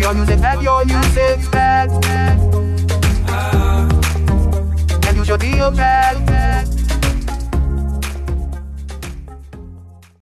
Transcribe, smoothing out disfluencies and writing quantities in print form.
your music and your music's bad. And you should be a bad